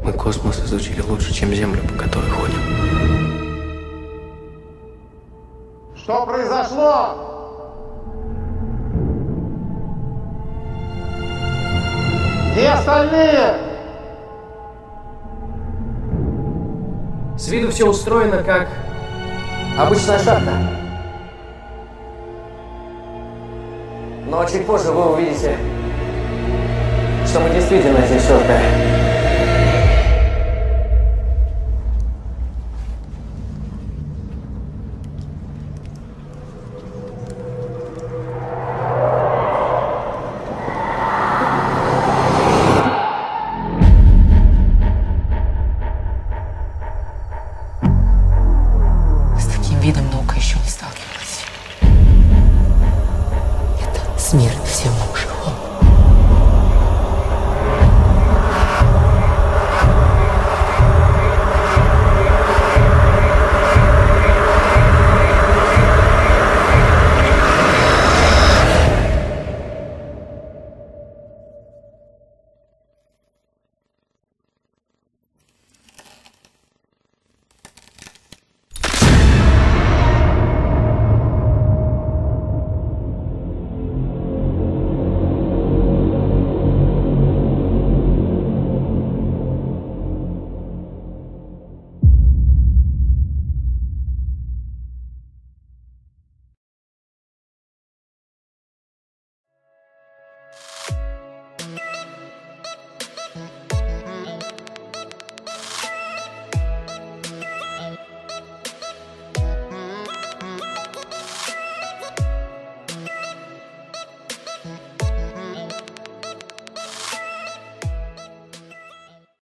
Мы космос изучили лучше, чем Землю, по которой ходим. Что произошло? Где остальные? С виду все устроено как обычная шахта. Но чуть позже вы увидите, что мы действительно здесь создали.